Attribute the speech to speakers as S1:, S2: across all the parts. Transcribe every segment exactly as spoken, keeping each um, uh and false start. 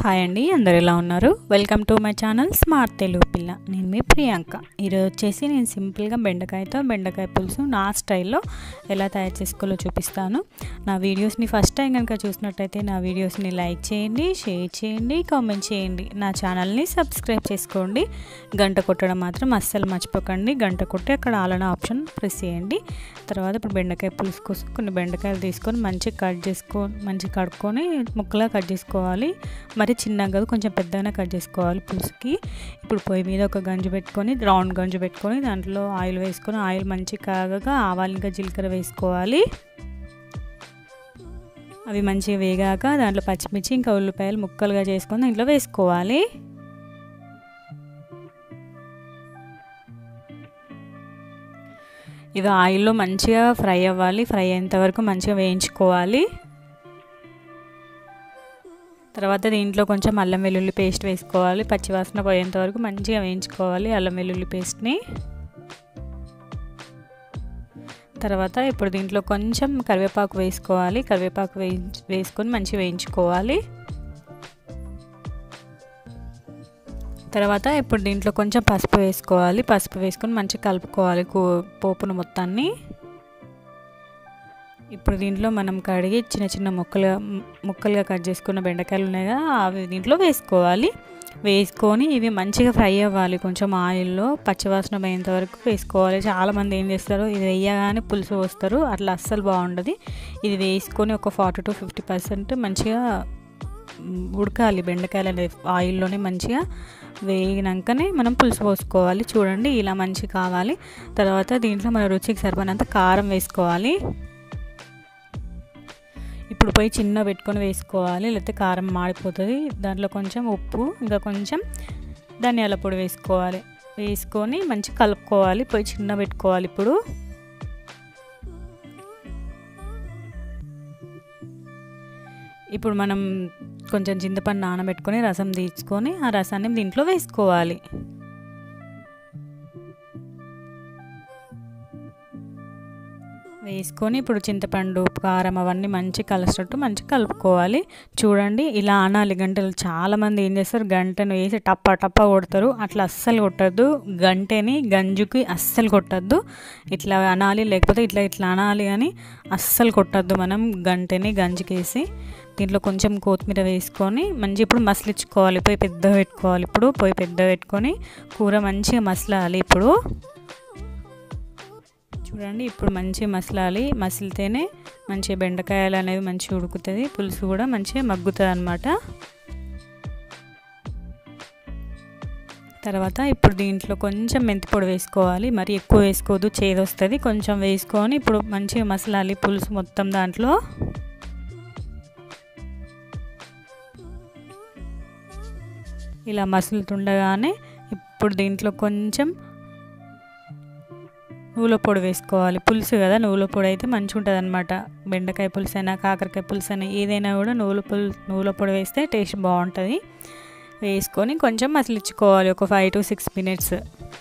S1: Hi అండి, అందరు ఎలా ఉన్నారు? Welcome to my channel smart Telugu పిల్ల. నేను మీ ప్రియాంక. ఈరోజు వచ్చేసి నేను సింపుల్గా బెండకాయతో బెండకాయ పులుసు నా స్టైల్లో ఎలా తయారు చేసుకోవాలో చూపిస్తాను. నా వీడియోస్ని ఫస్ట్ టైం కనుక చూసినట్టయితే నా వీడియోస్ని లైక్ చేయండి, షేర్ చేయండి, కామెంట్ చేయండి. నా ఛానల్ని సబ్స్క్రైబ్ చేసుకోండి. గంట కొట్టడం మాత్రం అస్సలు మర్చిపోకండి. గంట కొట్టి అక్కడ ఆల్ అనే ఆప్షన్ ప్రెస్ చేయండి. తర్వాత ఇప్పుడు బెండకాయ పులుసు కోసం కొన్ని బెండకాయలు తీసుకొని మంచిగా కట్ చేసుకో మంచిగా కడుక్కొని ముక్కలా కట్ చేసుకోవాలి. మరి చిన్నగా కాదు, కొంచెం పెద్దగానే కట్ చేసుకోవాలి పులుసుకి. ఇప్పుడు పొయ్యి మీద ఒక గంజు పెట్టుకొని, రౌండ్ గంజు పెట్టుకొని దాంట్లో ఆయిల్ వేసుకొని, ఆయిల్ మంచిగా కాగగా ఆవాలు ఇంకా జీలకర్ర వేసుకోవాలి. అవి మంచిగా వేగాక దాంట్లో పచ్చిమిర్చి ఇంకా ఉల్లిపాయలు ముక్కలుగా చేసుకొని దాంట్లో వేసుకోవాలి. ఇవి ఆయిల్లో మంచిగా ఫ్రై అవ్వాలి. ఫ్రై అయ్యేంత వరకు మంచిగా వేయించుకోవాలి. తర్వాత దీంట్లో కొంచెం అల్లం వెల్లుల్లి పేస్ట్ వేసుకోవాలి. పచ్చివాసన పోయేంత వరకు మంచిగా వేయించుకోవాలి అల్లం వెల్లుల్లి పేస్ట్ని. తర్వాత ఇప్పుడు దీంట్లో కొంచెం కరివేపాకు వేసుకోవాలి. కరివేపాకు వేయించి వేసుకొని మంచిగా వేయించుకోవాలి. తర్వాత ఇప్పుడు దీంట్లో కొంచెం పసుపు వేసుకోవాలి. పసుపు వేసుకొని మంచిగా కలుపుకోవాలి పోపును మొత్తాన్ని. ఇప్పుడు దీంట్లో మనం కడిగి చిన్న చిన్న ముక్కలుగా ముక్కలుగా కట్ చేసుకున్న బెండకాయలు ఉన్నాయి కదా, అవి దీంట్లో వేసుకోవాలి. వేసుకొని ఇవి మంచిగా ఫ్రై అవ్వాలి. కొంచెం ఆయిల్లో పచ్చివాసన పోయేంత వరకు వేసుకోవాలి. చాలామంది ఏం చేస్తారు, ఇది వేయగానే పులుసు పోస్తారు, అట్లా అస్సలు బాగుండదు. ఇది వేసుకొని ఒక ఫార్టీ టు ఫిఫ్టీ పర్సెంట్ మంచిగా ఉడకాలి. బెండకాయలు అనేది ఆయిల్లోనే మంచిగా వేగినాకనే మనం పులుసు పోసుకోవాలి. చూడండి ఇలా మంచిగా కావాలి. తర్వాత దీంట్లో మన రుచికి సరిపడినంత కారం వేసుకోవాలి. ఇప్పుడు పోయి చిన్న పెట్టుకొని వేసుకోవాలి, లేకపోతే కారం మాడిపోతుంది. దాంట్లో కొంచెం ఉప్పు ఇంకా కొంచెం ధనియాల పొడి వేసుకోవాలి. వేసుకొని మంచిగా కలుపుకోవాలి. పోయి చిన్న పెట్టుకోవాలి. ఇప్పుడు ఇప్పుడు మనం కొంచెం చింతపండు నానబెట్టుకొని రసం తీసుకొని ఆ రసాన్ని దీంట్లో వేసుకోవాలి. వేసుకొని ఇప్పుడు చింతపండు, కారం అవన్నీ మంచి కలిసినట్టు మంచిగా కలుపుకోవాలి. చూడండి ఇలా అనాలి. గంటలు చాలామంది ఏం చేస్తారు, గంటను వేసి టప్ప టప్ప కొడతారు. అట్లా అస్సలు కొట్టద్దు. గంటని గంజుకి అస్సలు కొట్టద్దు. ఇట్లా అనాలి, లేకపోతే ఇట్లా ఇట్లా అనాలి అని అస్సలు కొట్టద్దు. మనం గంటని గంజుకేసి దీంట్లో కొంచెం కొత్తిమీర వేసుకొని మంచి ఇప్పుడు మసలించుకోవాలి. పొయ్యి పెద్దగా పెట్టుకోవాలి. ఇప్పుడు పొయ్యి పెద్దగా పెట్టుకొని కూర మంచిగా మసలాలి. ఇప్పుడు చూడండి ఇప్పుడు మంచిగా మసలాలి. మసిలితేనే మంచిగా బెండకాయలు అనేది మంచిగా ఉడుకుతుంది. పులుసు కూడా మంచిగా మగ్గుతుంది అన్నమాట. తర్వాత ఇప్పుడు దీంట్లో కొంచెం మెంతిపొడి వేసుకోవాలి. మరి ఎక్కువ వేసుకోవద్దు, చేదు వస్తుంది. కొంచెం వేసుకొని ఇప్పుడు మంచిగా మసలాలి పులుసు మొత్తం. దాంట్లో ఇలా మసులుతుండగానే ఇప్పుడు దీంట్లో కొంచెం నువ్వుల పొడి వేసుకోవాలి. పులుసు కదా, నువ్వుల పొడి అయితే మంచిగా ఉంటుంది అనమాట. బెండకాయ పులుసు అయినా కాకరకాయ పులుసు అయినా ఏదైనా కూడా నువ్వుల పులు నువ్వుల పొడి వేస్తే టేస్ట్ బాగుంటుంది. వేసుకొని కొంచెం మసలించుకోవాలి ఒక ఫైవ్ టు సిక్స్ మినిట్స్.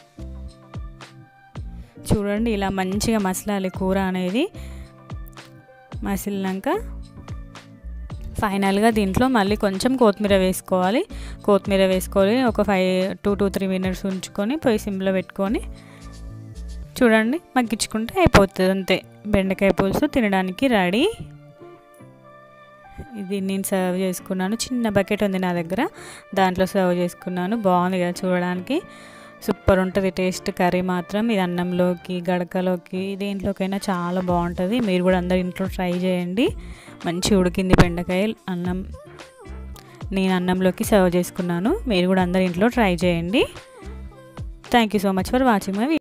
S1: చూడండి ఇలా మంచిగా మసలాలి కూర అనేది. మసిలినాక ఫైనల్గా దీంట్లో మళ్ళీ కొంచెం కొత్తిమీర వేసుకోవాలి. కొత్తిమీర వేసుకొని ఒక five two to three minutes ఉంచుకొని పొయ్యి సిమ్లో పెట్టుకొని చూడండి మగ్గించుకుంటే అయిపోతుంది. అంతే, బెండకాయ పులుసు తినడానికి రెడీ. ఇది నేను సర్వ్ చేసుకున్నాను. చిన్న బకెట్ ఉంది నా దగ్గర, దాంట్లో సర్వ్ చేసుకున్నాను. బాగుంది కదా చూడడానికి, సూపర్ ఉంటుంది టేస్ట్. కర్రీ మాత్రం ఇది అన్నంలోకి, గడకలోకి, దేంట్లోకైనా చాలా బాగుంటుంది. మీరు కూడా అందరు ఇంట్లో ట్రై చేయండి. మంచి ఉడికింది బెండకాయ అన్నం. నేను అన్నంలోకి సర్వ్ చేసుకున్నాను. మీరు కూడా అందరు ఇంట్లో ట్రై చేయండి. Thank you so much for watching my video.